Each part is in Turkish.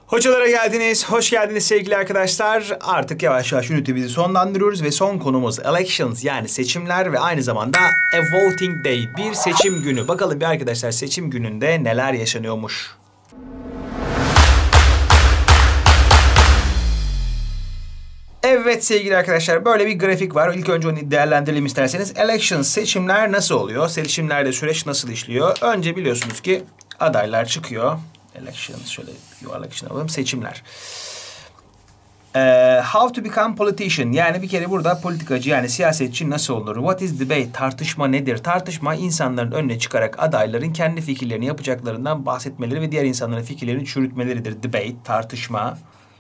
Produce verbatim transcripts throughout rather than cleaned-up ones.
Hocalara geldiniz, hoş geldiniz sevgili arkadaşlar. Artık yavaş yavaş ünitemizi sonlandırıyoruz ve son konumuz elections yani seçimler ve aynı zamanda a voting day, bir seçim günü. Bakalım bir arkadaşlar seçim gününde neler yaşanıyormuş. Evet sevgili arkadaşlar, böyle bir grafik var. İlk önce onu değerlendirelim isterseniz. Elections, seçimler nasıl oluyor? Seçimlerde süreç nasıl işliyor? Önce biliyorsunuz ki adaylar çıkıyor. Elections, şöyle yuvarlak içine alalım. Seçimler. Ee, how to become politician. Yani bir kere burada politikacı yani siyasetçi nasıl olur? What is debate? Tartışma nedir? Tartışma insanların önüne çıkarak adayların kendi fikirlerini yapacaklarından bahsetmeleri ve diğer insanların fikirlerini çürütmeleridir. Debate, tartışma.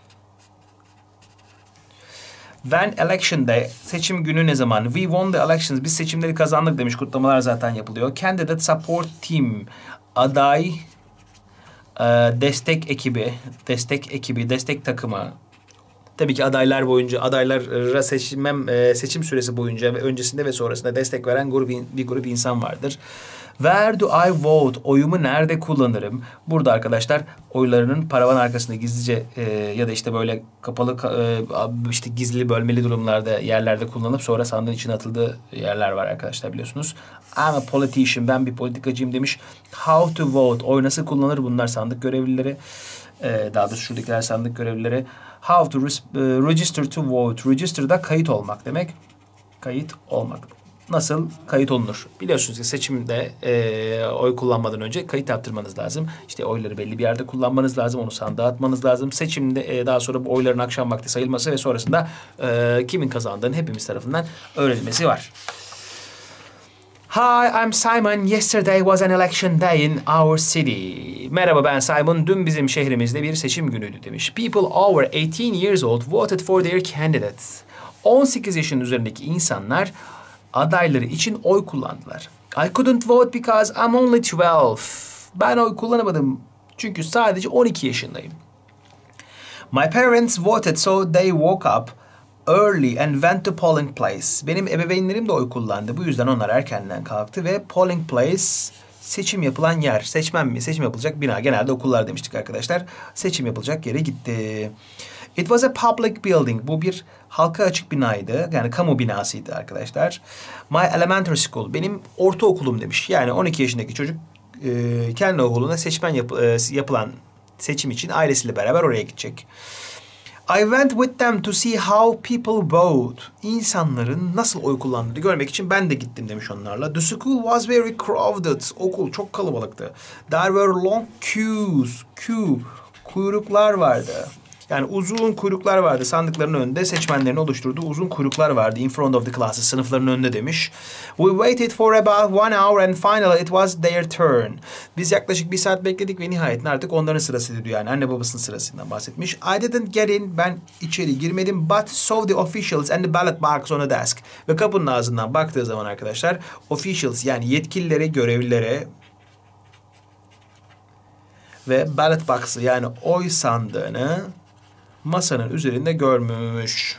When election day, seçim günü ne zaman? We won the elections, biz seçimleri kazandık demiş. Kutlamalar zaten yapılıyor. Candidate support team, aday e, destek ekibi, destek ekibi, destek takımı. Tabii ki adaylar boyunca, adaylara seçim, e, seçim süresi boyunca ve öncesinde ve sonrasında destek veren grup, bir grup insan vardır. Where do I vote? Oyumu nerede kullanırım? Burada arkadaşlar oylarının paravan arkasında gizlice e, ya da işte böyle kapalı e, işte gizli bölmeli durumlarda yerlerde kullanıp sonra sandığın içine atıldığı yerler var arkadaşlar biliyorsunuz. I'm a politician. Ben bir politikacıyım demiş. How to vote? Oy nasıl kullanır? Bunlar sandık görevlileri. E, daha doğrusu şuradakiler sandık görevlileri. How to register to vote? Register'da kayıt olmak demek. Kayıt olmak. Nasıl kayıt olunur? Biliyorsunuz ki seçimde e, oy kullanmadan önce kayıt yaptırmanız lazım. İşte oyları belli bir yerde kullanmanız lazım. Onu sandığa atmanız lazım. Seçimde e, daha sonra bu oyların akşam vakti sayılması ve sonrasında e, kimin kazandığını hepimiz tarafından öğrenilmesi var. Hi, I'm Simon. Yesterday was an election day in our city. Merhaba, ben Simon. Dün bizim şehrimizde bir seçim günüydü demiş. People over eighteen years old voted for their candidates. on sekiz yaşın üzerindeki insanlar adayları için oy kullandılar. I couldn't vote because I'm only twelve. Ben oy kullanamadım çünkü sadece on iki yaşındayım. My parents voted so they woke up early and went to polling place. Benim ebeveynlerim de oy kullandı. Bu yüzden onlar erkenden kalktı ve polling place seçim yapılan yer. Seçmen mi? Seçim yapılacak bina. Genelde okullar demiştik arkadaşlar. Seçim yapılacak yere gitti. It was a public building. Bu bir halka açık binaydı. Yani kamu binasıydı arkadaşlar. My elementary school. Benim ortaokulum demiş. Yani on iki yaşındaki çocuk e, kendi okuluna seçmen yap, e, yapılan seçim için ailesiyle beraber oraya gidecek. I went with them to see how people vote. İnsanların nasıl oy kullandığını görmek için ben de gittim demiş onlarla. The school was very crowded. Okul çok kalabalıktı. There were long queues. Queue. Kuyruklar vardı. Yani uzun kuyruklar vardı. Sandıkların önünde seçmenlerin oluşturduğu uzun kuyruklar vardı. In front of the classes. Sınıfların önünde demiş. We waited for about one hour and finally it was their turn. Biz yaklaşık bir saat bekledik ve nihayetinde artık onların sırasıydı diyor. Yani anne babasının sırasından bahsetmiş. I didn't get in. Ben içeri girmedim. But saw the officials and the ballot box on a desk. Ve kapının ağzından baktığı zaman arkadaşlar officials yani yetkililere, görevlilere ve ballot box'ı yani oy sandığını masanın üzerinde görmüş.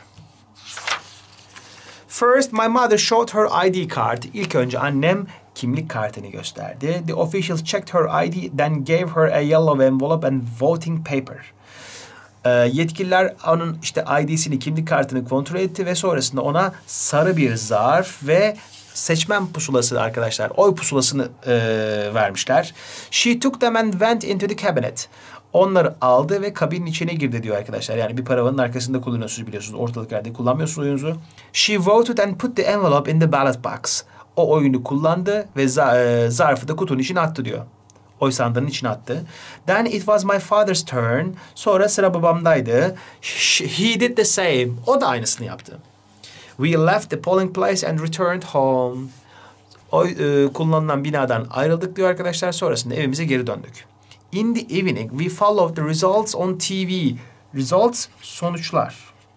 First, my mother showed her I D card. İlk önce annem kimlik kartını gösterdi. The officials checked her I D, then gave her a yellow envelope and voting paper. Ee, yetkililer onun işte I D'sini, kimlik kartını kontrol etti ve sonrasında ona sarı bir zarf ve seçmen pusulası arkadaşlar, oy pusulasını e, vermişler. She took them and went into the cabinet. Onları aldı ve kabinin içine girdi diyor arkadaşlar. Yani bir paravanın arkasında kullanıyorsunuz biliyorsunuz. Ortalık yerde kullanmıyorsunuz oyunuzu. She voted and put the envelope in the ballot box. O oyunu kullandı ve zarfı da kutunun içine attı diyor. Oy sandığının içine attı. Then it was my father's turn. Sonra sıra babamdaydı. He did the same. O da aynısını yaptı. We left the polling place and returned home. Oy e, kullanılan binadan ayrıldık diyor arkadaşlar. Sonrasında evimize geri döndük. In the evening, we followed the results on T V. Results, sonuçlar.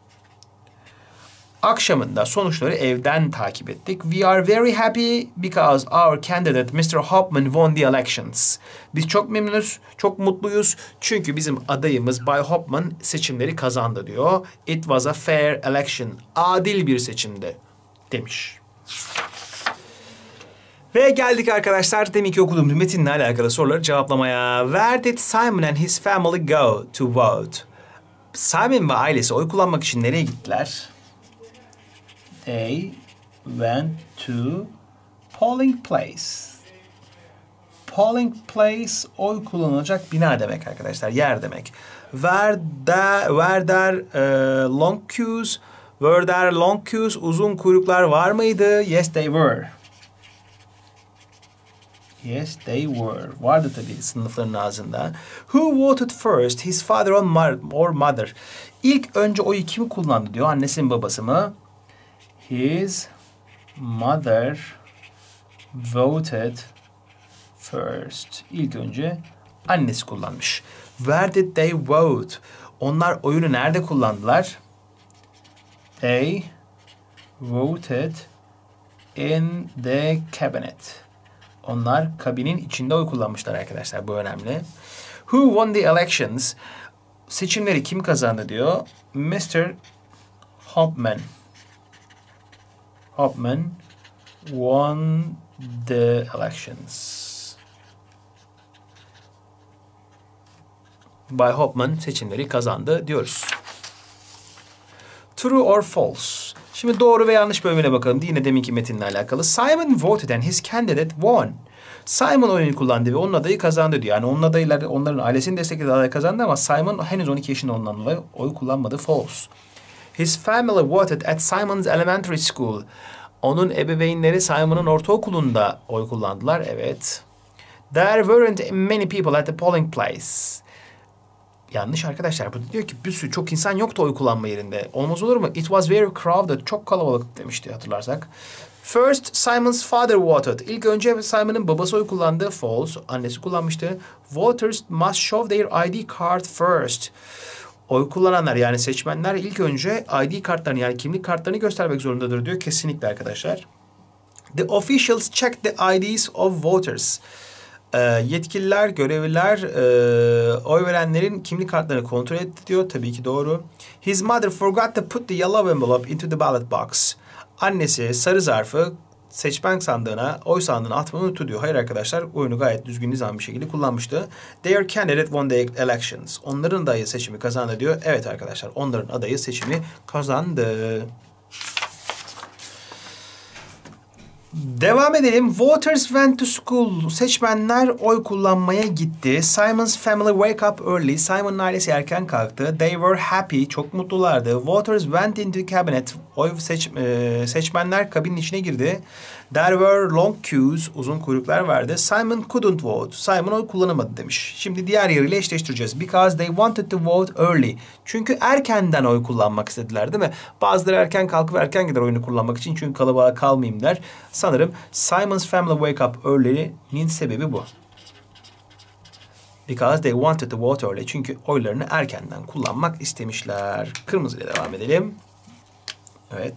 Akşamında sonuçları evden takip ettik. We are very happy because our candidate mister Hopman won the elections. Biz çok memnunuz, çok mutluyuz. Çünkü bizim adayımız Bay Hopman seçimleri kazandı diyor. It was a fair election. Adil bir seçimdi demiş. Ve geldik arkadaşlar deminki okuduğumuz metinle alakalı soruları cevaplamaya. Where did Simon and his family go to vote? Simon ve ailesi oy kullanmak için nereye gittiler? They went to polling place. Polling place oy kullanılacak bina demek arkadaşlar, yer demek. Were there, were there uh, long queues? Were there long queues? Uzun kuyruklar var mıydı? Yes, they were. Yes, they were. Vardı tabii sınıfların ağzında. Who voted first? His father or mother? İlk önce oyu kimi kullandı diyor. Annesi mi babası mı? His mother voted first. İlk önce annesi kullanmış. Where did they vote? Onlar oyunu nerede kullandılar? They voted in the cabinet. Onlar kabinin içinde oy kullanmışlar arkadaşlar. Bu önemli. Who won the elections? Seçimleri kim kazandı diyor. mister Hopman. Hopman won the elections. Bay Hopman seçimleri kazandı diyoruz. True or false? Şimdi doğru ve yanlış bölümüne bakalım. Yine deminki metinle alakalı. Simon voted and his candidate won. Simon oyunu kullandı ve onun adayı kazandı diyor. Yani onun adayları, onların ailesinin desteklediği aday kazandı ama Simon henüz on iki yaşında olduğundan dolayı oy kullanmadı. False. His family voted at Simon's elementary school. Onun ebeveynleri Simon'ın ortaokulunda oy kullandılar. Evet. There weren't many people at the polling place. Yanlış arkadaşlar. Burada diyor ki bir sürü çok insan yoktu oy kullanma yerinde. Olmaz olur mu? It was very crowded. Çok kalabalık demişti hatırlarsak. First, Simon's father voted. İlk önce Simon'ın babası oy kullandı. False. Annesi kullanmıştı. Voters must show their I D card first. Oy kullananlar yani seçmenler ilk önce I D kartlarını yani kimlik kartlarını göstermek zorundadır diyor. Kesinlikle arkadaşlar. The officials check the I Ds of voters. E, yetkililer, görevliler e, oy verenlerin kimlik kartlarını kontrol etti diyor. Tabii ki doğru. His mother forgot to put the yellow envelope into the ballot box. Annesi sarı zarfı seçmen sandığına, oy sandığına atmayı unuttu diyor. Hayır arkadaşlar, oyunu gayet düzgün nizam bir şekilde kullanmıştı. Their candidate won the elections. Onların adayı seçimi kazandı diyor. Evet arkadaşlar, onların adayı seçimi kazandı. Devam edelim. Voters went to school. Seçmenler oy kullanmaya gitti. Simon's family wake up early. Simon'ın ailesi erken kalktı. They were happy. Çok mutlulardı. Voters went into the cabinet. Oy seç, e, seçmenler kabinin içine girdi. There were long queues. Uzun kuyruklar vardı. Simon couldn't vote. Simon oy kullanamadı demiş. Şimdi diğer yarıyla eşleştireceğiz. Because they wanted to vote early. Çünkü erkenden oy kullanmak istediler değil mi? Bazıları erken kalkıp erken gider oyunu kullanmak için. Çünkü kalabalığa kalmayayım der. Sanırım Simon's family wake up early'nin sebebi bu. Because they wanted to vote early. Çünkü oylarını erkenden kullanmak istemişler. Kırmızı ile devam edelim. Evet.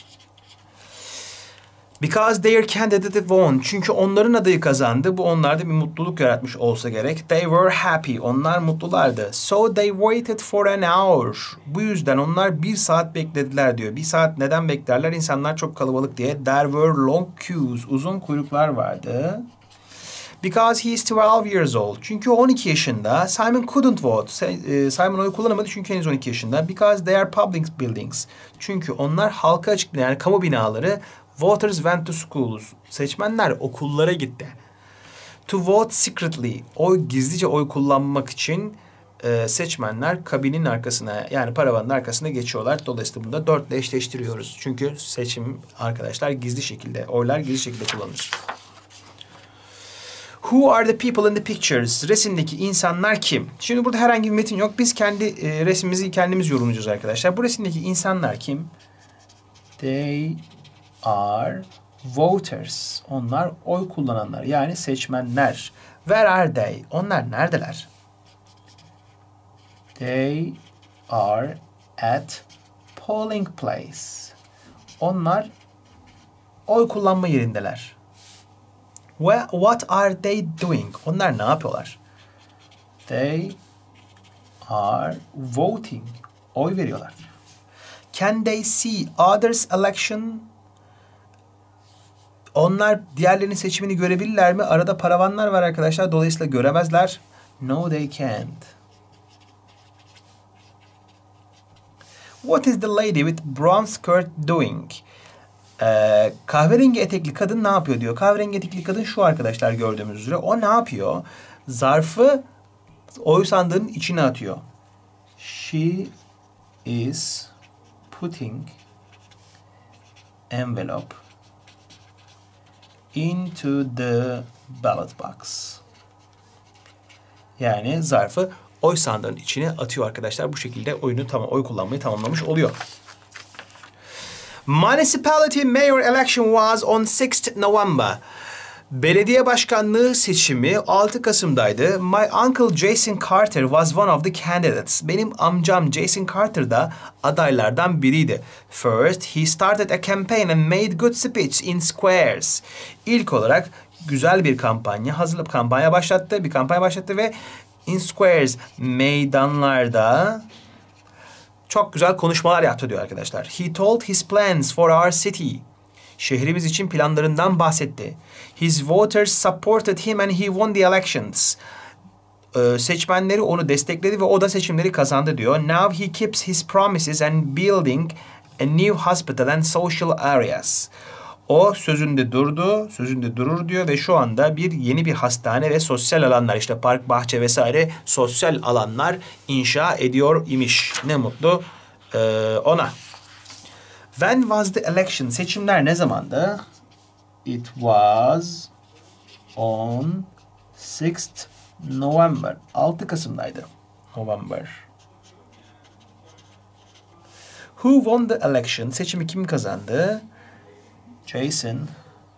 Because their candidate won. Çünkü onların adayı kazandı. Bu onlarda bir mutluluk yaratmış olsa gerek. They were happy. Onlar mutlulardı. So they waited for an hour. Bu yüzden onlar bir saat beklediler diyor. Bir saat neden beklerler? İnsanlar çok kalabalık diye. There were long queues. Uzun kuyruklar vardı. Because he is twelve years old. Çünkü on iki yaşında. Simon couldn't vote. Simon oy kullanamadı çünkü henüz on iki yaşında. Because they are public buildings. Çünkü onlar halka açık yani kamu binaları. Voters went to schools. Seçmenler okullara gitti. To vote secretly. Oy gizlice oy kullanmak için e, seçmenler kabinin arkasına yani paravanın arkasına geçiyorlar. Dolayısıyla bunu da dört ile eşleştiriyoruz. Çünkü seçim arkadaşlar gizli şekilde, oylar gizli şekilde kullanılır. Who are the people in the pictures? Resimdeki insanlar kim? Şimdi burada herhangi bir metin yok. Biz kendi e, resmimizi kendimiz yorumlayacağız arkadaşlar. Bu resimdeki insanlar kim? They are voters. Onlar oy kullananlar. Yani seçmenler. Where are they? Onlar neredeler? They are at polling place. Onlar oy kullanma yerindeler. What are they doing? Onlar ne yapıyorlar? They are voting. Oy veriyorlar. Can they see others' election? Onlar diğerlerinin seçimini görebilirler mi? Arada paravanlar var arkadaşlar. Dolayısıyla göremezler. No, they can't. What is the lady with brown skirt doing? Ee, kahverengi etekli kadın ne yapıyor diyor. Kahverengi etekli kadın şu arkadaşlar, gördüğümüz üzere. O ne yapıyor? Zarfı oy sandığının içine atıyor. She is putting envelope into the ballot box. Yani zarfı oy sandığının içine atıyor arkadaşlar. Bu şekilde oyunu tamam, oy kullanmayı tamamlamış oluyor. Municipality mayor election was on sixth November. Belediye başkanlığı seçimi altı Kasım'daydı. My uncle Jason Carter was one of the candidates. Benim amcam Jason Carter da adaylardan biriydi. First, he started a campaign and made good speech in squares. İlk olarak güzel bir kampanya, hazırlık kampanya başlattı, bir kampanya başlattı ve in squares, meydanlarda çok güzel konuşmalar yaptı diyor arkadaşlar. He told his plans for our city. Şehrimiz için planlarından bahsetti. His voters supported him and he won the elections. Ee, seçmenleri onu destekledi ve o da seçimleri kazandı diyor. Now he keeps his promises and building a new hospital and social areas. O sözünde durdu, sözünde durur diyor ve şu anda bir yeni bir hastane ve sosyal alanlar, işte park, bahçe vesaire sosyal alanlar inşa ediyor imiş. Ne mutlu ee, ona. When was the election? Seçimler ne zamandı? It was on sixth November. altı Kasım'daydı. November. Who won the election? Seçimi kim kazandı? Jason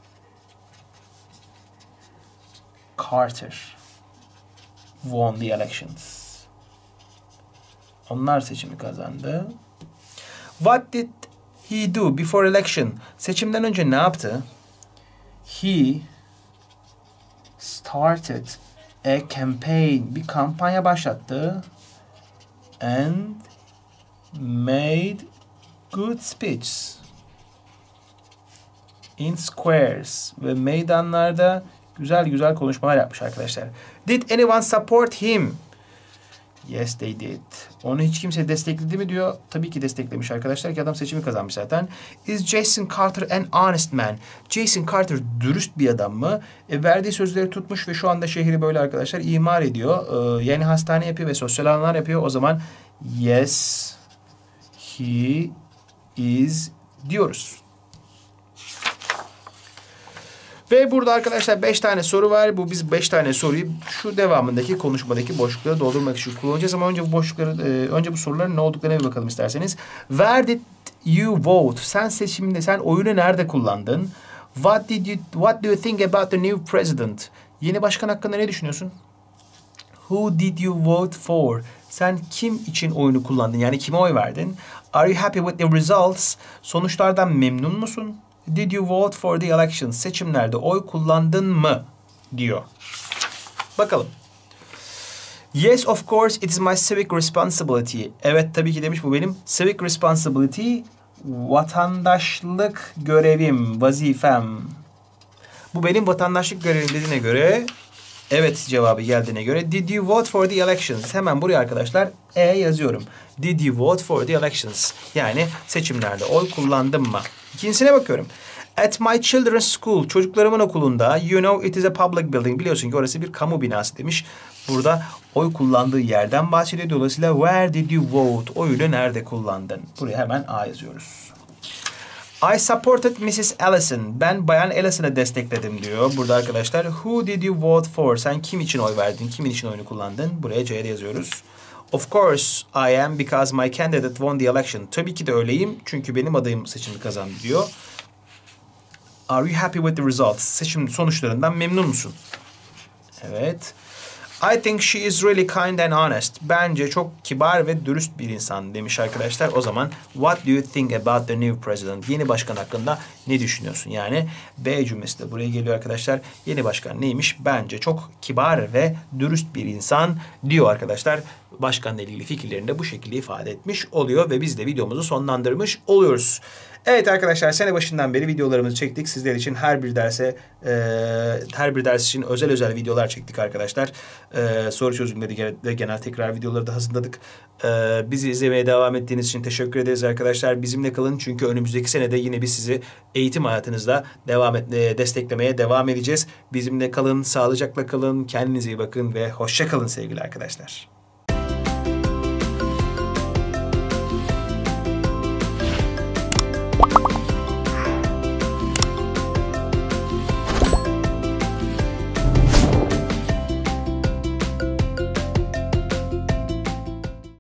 Carter won the elections. Onlar seçimi kazandı. What did he do before election? Seçimden önce ne yaptı? He started a campaign. Bir kampanya başlattı. And made good speeches in squares. Ve meydanlarda güzel güzel konuşmalar yapmış arkadaşlar. Did anyone support him? Yes, they did. Onu hiç kimse destekledi mi diyor. Tabii ki desteklemiş arkadaşlar ki adam seçimi kazanmış zaten. Is Jason Carter an honest man? Jason Carter dürüst bir adam mı? E, verdiği sözleri tutmuş ve şu anda şehri böyle arkadaşlar imar ediyor. E, yeni hastane yapıyor ve sosyal alanlar yapıyor. O zaman yes, he is diyoruz. Ve burada arkadaşlar beş tane soru var. Bu biz beş tane soruyu şu devamındaki konuşmadaki boşlukları doldurmak için kullanacağız. Ama önce bu boşlukları, e, önce bu soruların ne olduklarına bir bakalım isterseniz. Where did you vote? Sen seçimde, sen oyunu nerede kullandın? What did you, what do you think about the new president? Yeni başkan hakkında ne düşünüyorsun? Who did you vote for? Sen kim için oyunu kullandın? Yani kime oy verdin? Are you happy with the results? Sonuçlardan memnun musun? Did you vote for the elections? Seçimlerde oy kullandın mı? Diyor. Bakalım. Yes, of course, it is my civic responsibility. Evet, tabii ki demiş, bu benim civic responsibility, vatandaşlık görevim, vazifem. Bu benim vatandaşlık görevim dediğine göre, evet cevabı geldiğine göre, did you vote for the elections? Hemen buraya arkadaşlar E yazıyorum. Did you vote for the elections? Yani seçimlerde oy kullandın mı? İkincisine bakıyorum. At my children's school, çocuklarımın okulunda, you know it is a public building. Biliyorsun ki orası bir kamu binası demiş. Burada oy kullandığı yerden bahsediyor. Dolayısıyla where did you vote? Oyunu nerede kullandın? Buraya hemen A yazıyoruz. I supported missus Allison. Ben Bayan Allison'ı destekledim diyor. Burada arkadaşlar who did you vote for? Sen kim için oy verdin? Kimin için oyunu kullandın? Buraya C'de yazıyoruz. Of course I am because my candidate won the election. Tabii ki de öyleyim çünkü benim adayım seçimi kazandı diyor. Are you happy with the results? Seçim sonuçlarından memnun musun? Evet. I think she is really kind and honest. Bence çok kibar ve dürüst bir insan demiş arkadaşlar. O zaman what do you think about the new president? Yeni başkan hakkında ne düşünüyorsun? Yani B cümlesi de buraya geliyor arkadaşlar. Yeni başkan neymiş? Bence çok kibar ve dürüst bir insan diyor arkadaşlar. Başkanla ilgili fikirlerini de bu şekilde ifade etmiş oluyor ve biz de videomuzu sonlandırmış oluyoruz. Evet arkadaşlar, sene başından beri videolarımızı çektik. Sizler için her bir derse, e, her bir ders için özel özel videolar çektik arkadaşları. E, soru çözümleri ve genel tekrar videoları da hazırladık. E, bizi izlemeye devam ettiğiniz için teşekkür ederiz arkadaşlar. Bizimle kalın çünkü önümüzdeki senede yine biz sizi eğitim hayatınızda devam et, e, desteklemeye devam edeceğiz. Bizimle kalın, sağlıcakla kalın, kendinize iyi bakın ve hoşça kalın sevgili arkadaşlar.